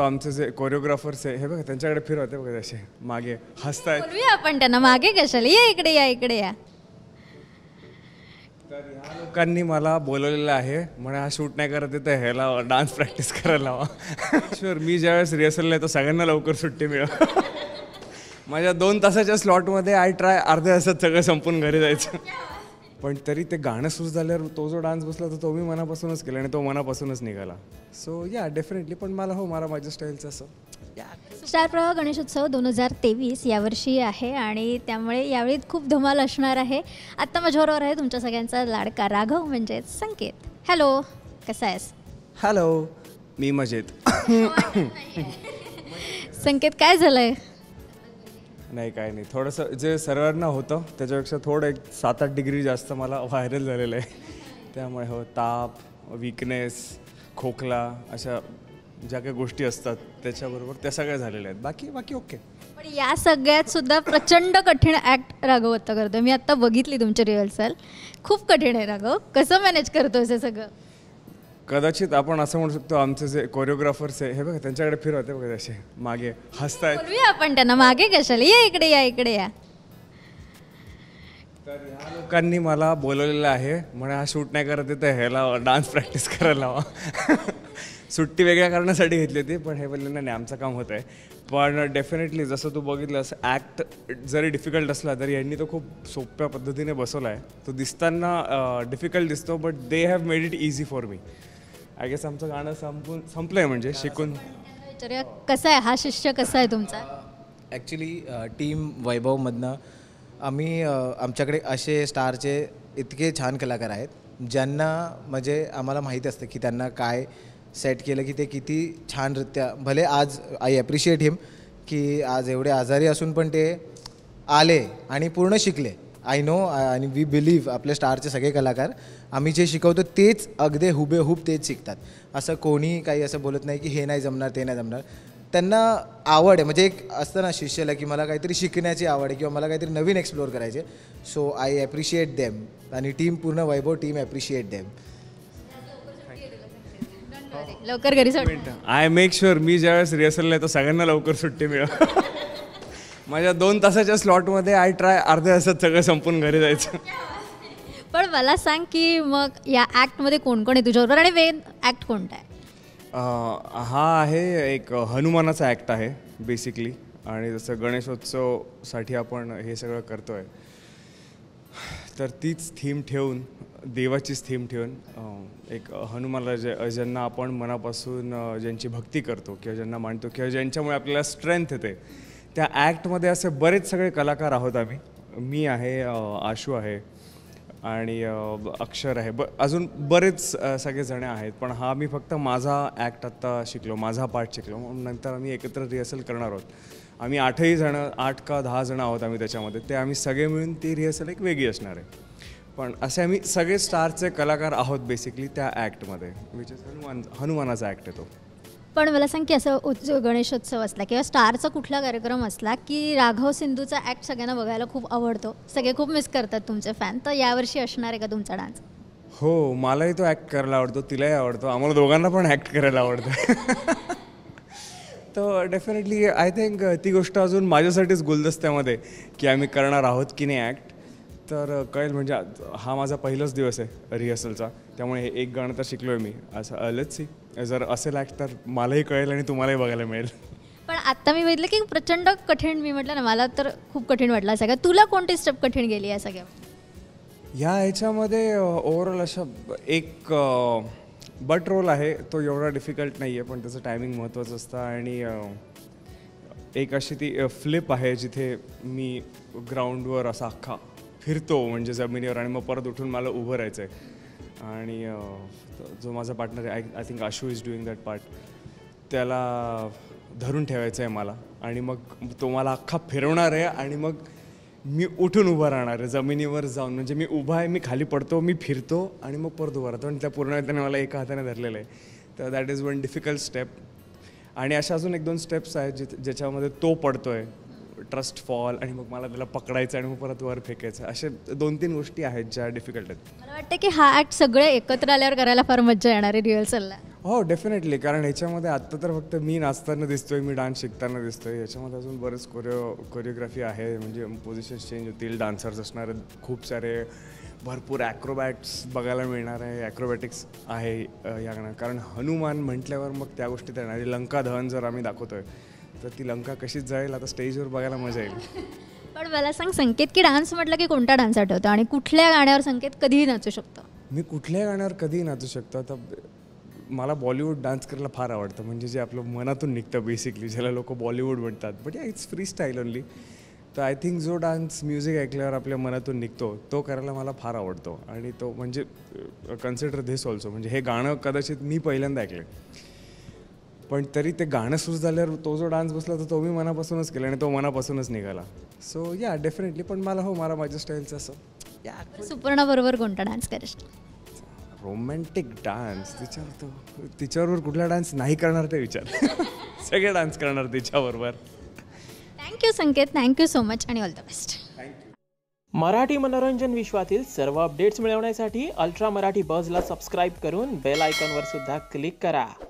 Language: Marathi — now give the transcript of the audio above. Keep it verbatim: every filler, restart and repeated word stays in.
आमचे जे कोरिओग्राफर्स आहे हे बघा त्यांच्याकडे फिरवते बघा असे मागे हसतायत. बोलूया आपण त्यांना मागे कशाला, या इकडे या इकडे या. तर ह्या लोकांनी मला बोलवलेलं आहे म्हणे हा शूट नाही करत आहे तर ह्याला डान्स प्रॅक्टिस करायला लावा. शुअर मी ज्यावेळेस रिहर्सलला येतो सगळ्यांना लवकर सुट्टी मिळव. माझ्या दोन तासाच्या स्लॉटमध्ये आय ट्राय अर्ध्या तासात सगळं संपून घरी जायचं. पण तरी ते गाणं सुरू झाल्यावर तो जो डान्स बसला तर तो मी मनापासूनच केला आणि तो मनापासूनच निघाला. सो या डेफिनेटली. पण मला हो मला माझ्या स्टाईलचं असं स्टार प्रवाह गणेशोत्सव दोन हजार तेवीस यावर्षी आहे आणि त्यामुळे यावेळी खूप धमाल असणार आहे. आत्ता माझ्याबरोबर आहे तुमच्या सगळ्यांचा लाडका राघव म्हणजेच संकेत. हॅलो, कसा आहेस? हॅलो, मी मजेत. संकेत काय झालंय? नाही काय नाही, थोडंसं जे सर्वांना होतं त्याच्यापेक्षा थोडं एक सात आठ डिग्री जास्त मला व्हायरल झालेलं आहे. त्यामुळे हो ताप, विकनेस, खोकला अशा ज्या काही गोष्टी असतात त्याच्याबरोबर त्या सगळ्या झालेल्या आहेत. बाकी बाकी ओके. पण या सगळ्यात सुद्धा प्रचंड कठीण ॲक्ट राघव आत्ता करतोय. मी आत्ता बघितली तुमची रिहर्सल, खूप कठीण आहे राघव. कसं मॅनेज करतोय हे सगळं? कदाचित आपण असं म्हणू शकतो आमचे जे कोरिओग्राफर्स आहे हे बघा त्यांच्याकडे फिरवते बघा असे मागे हसतायत. बोलूया आपण त्यांना मागे कशाला, या इकडे या इकडे या. तर ह्या लोकांनी मला बोलवलेलं आहे म्हणे हा शूट नाही करत आहे तर ह्याला डान्स प्रॅक्टिस करायला लावा. सुट्टी वेगळ्या कारणासाठी घेतली होती पण हे बोलले नाही आमचं काम होतं आहे. पण डेफिनेटली जसं तू बघितलं असं ॲक्ट जरी डिफिकल्ट असला तरी यांनी तो खूप सोप्या पद्धतीने बसवला आहे. तो दिसताना डिफिकल्ट दिसतो but they have made it easy for me. I guess आमचं गाणं संपून संपलं आहे म्हणजे शिकून. विचारूया कसा आहे हा शिष्य, कसा आहे तुमचा? ॲक्च्युली टीम वैभवमधनं आम्ही आमच्याकडे असे स्टारचे इतके छान कलाकार आहेत ज्यांना म्हणजे आम्हाला माहीत असतं की त्यांना काय सेट केलं की ते किती छानरित्या, भले आज आय ॲप्रिशिएट हिम की आज एवढे आजारी असून पण ते आले आणि पूर्ण शिकले. आय नो आणि वी बिलीव्ह आपले स्टारचे सगळे कलाकार आम्ही जे शिकवतो तेच अगदी हुबेहूब तेच शिकतात. असं कोणी काही असं बोलत नाही की हे नाही जमणार ते नाही जमणार. त्यांना आवड आहे, म्हणजे एक असतं ना शिष्याला की मला काहीतरी शिकण्याची आवड आहे किंवा मला काहीतरी नवीन एक्सप्लोअर करायचे. सो आय ॲप्रिशिएट देम आणि टीम पूर्ण वैभव टीम ॲप्रिशिएट देम. लवकर घरी सोड. आय मेक शुअर मी ज्यावेळेस रिहर्सलला येतो सगळ्यांना लवकर सुट्टी मिळव. माझ्या दोन तासाच्या स्लॉटमध्ये आय ट्राय अर्ध्या तासात सगळं संपून घरी जायचं. पण मला सांग की मग या ॲक्टमध्ये कोण कोण आहे तुझ्याबरोबर आणि वेन ॲक्ट कोणता आहे? हा आहे एक हनुमानाचा ॲक्ट आहे बेसिकली. आणि जसं गणेशोत्सवसाठी आपण हे सगळं करतो आहे तर तीच थीम ठेवून, देवाचीच थीम ठेवून एक हनुमानला जे ज्यांना आपण मनापासून ज्यांची भक्ती करतो किंवा ज्यांना मानतो किंवा ज्यांच्यामुळे आपल्याला स्ट्रेंथ येते त्या ॲक्टमध्ये असे बरेच सगळे कलाकार आहोत आम्ही. मी आहे, आशू आहे आणि अक्षर आहे, ब अजून बरेच सगळेजणे आहेत. पण हा मी फक्त माझा ॲक्ट आत्ता शिकलो, माझा पार्ट शिकलो. नंतर आम्ही एकत्र रिहर्सल करणार आहोत. आम्ही आठही जणं, आठ का दहा जणं आहोत आम्ही त्याच्यामध्ये. ते आम्ही सगळे मिळून ती रिहर्सल एक वेगळी असणार आहे. पण असे आम्ही सगळे स्टारचे कलाकार आहोत बेसिकली त्या ॲक्टमध्ये, विच इज हनुमान हनुमानाचा ॲक्ट आहे तो. पण मला सांग की असं उत्स गणेशोत्सव असला किंवा स्टारचा कुठला कार्यक्रम असला की राघव सिंधूचा ॲक्ट सगळ्यांना बघायला खूप आवडतो, सगळे खूप मिस करतात तुमचे फॅन. तर यावर्षी असणार आहे का तुमचा डान्स? हो, मलाही तो ॲक्ट करायला आवडतो, तिलाही आवडतो, आम्हाला दोघांना पण ॲक्ट करायला आवडतं. तर डेफिनेटली आय थिंक ती गोष्ट अजून माझ्यासाठीच गुलदस्त्यामध्ये की आम्ही करणार आहोत की नाही ॲक्ट. तर कळेल म्हणजे हा माझा पहिलाच दिवस आहे रिहर्सलचा, त्यामुळे हे एक गाणं तर शिकलो आहे मी. असं लेट्स सी, जर असेल ॲक्ट तर मलाही कळेल आणि तुम्हालाही बघायला मिळेल. पण आत्ता मी बघितलं की प्रचंड कठीण, मी म्हटलं ना मला तर खूप कठीण वाटलं सगळं. तुला कोणती स्टेप कठीण गेली या सगळ्या? ह्या ह्याच्यामध्ये ओव्हरऑल अशा एक बट रोल आहे, तो एवढा डिफिकल्ट नाही आहे पण त्याचं टायमिंग महत्त्वाचं असतं. आणि एक अशी ती फ्लिप आहे जिथे मी ग्राउंडवर असा अख्खा फिरतो म्हणजे जमिनीवर आणि मग परत उठून मला उभं राहायचं आहे. आणि जो माझा पार्टनर आहे, I I think Ashu is doing that part, त्याला धरून ठेवायचं आहे मला. आणि मग तो मला अख्खा फिरवणार आहे आणि मग मी उठून उभं राहणार आहे जमिनीवर जाऊन. म्हणजे मी उभा आहे, मी खाली पडतो, मी फिरतो आणि मग परत उभं राहतो. आणि त्या पूर्ण त्याने मला एका हाताने धरलेलं आहे. तर that is one difficult step. आणि अशा अजून एक दोन स्टेप्स आहेत जिथे ज्याच्यामध्ये तो पडतो आहे, ट्रस्ट फॉल, आणि मग मला त्याला पकडायचं आणि मग परत वर फेकायचं. असे दोन तीन गोष्टी आहेत ज्या डिफिकल्ट आहेत. मला वाटतं की हा ॲक्ट सगळे एकत्र आल्यावर करायला फार मजा येणार आहे रिहर्सलला. हो डेफिनेटली, कारण ह्याच्यामध्ये आत्ता तर फक्त मी नाचताना दिसतोय, मी डान्स शिकताना दिसतोय. याच्यामध्ये अजून बरंच कोरिओ कोरिओग्राफी आहे, म्हणजे पोझिशन्स चेंज होतील, डान्सर्स असणार आहेत खूप सारे, भरपूर ॲक्रोबॅट्स बघायला मिळणार आहे, ॲक्रोबॅटिक्स आहे अ, या गाण्यात. कारण हनुमान म्हटल्यावर मग त्या गोष्टी तर येणार. लंका दहन जर आम्ही दाखवतोय तर ती लंका कशीच जाईल आता स्टेजवर बघायला मजा येईल. पण मला सांग संकेत, की डान्स म्हटलं की कोणता डान्स आठवतो आणि कुठल्या गाण्यावर संकेत कधीही नाचू शकतो? मी कुठल्याही गाण्यावर कधीही नाचू शकतो. आता मला बॉलिवूड डान्स करायला फार आवडतं, म्हणजे जे आपलं मनातून निघतं बेसिकली, ज्याला लोक बॉलिवूड म्हणतात, but yeah it's freestyle only. तर आय थिंक जो डान्स म्युझिक ऐकल्यावर आपल्या मनातून निघतो तो करायला मला फार आवडतो. आणि तो म्हणजे कन्सिडर धिस ऑल्सो, म्हणजे हे गाणं कदाचित मी पहिल्यांदा ऐकलं, पण तरी ते गाणं सुरू झाल्यावर तो जो डान्स बसला तर तो मी मनापासूनच केला आणि तो मनापासूनच निघाला. सो या डेफिनेटली. पण मला हो मला माझ्या स्टाईलचं असं या सुपर्णाबरोबर कोणता डान्स करशील? रोमॅन्टिक डान्स तिच्यावर तो तिच्याबरोबर कुठला डान्स नाही करणार ते विचार. सगळे डान्स करणार तिच्याबरोबर. Thank you Sanket, thank you so much आणि ऑल द बेस्ट. मराठी मनोरंजन विश्वातील सर्व अपडेट्स मिळवण्यासाठी अल्ट्रा मराठी बझला सबस्क्राईब करून बेल आयकॉनवर सुद्धा क्लिक करा.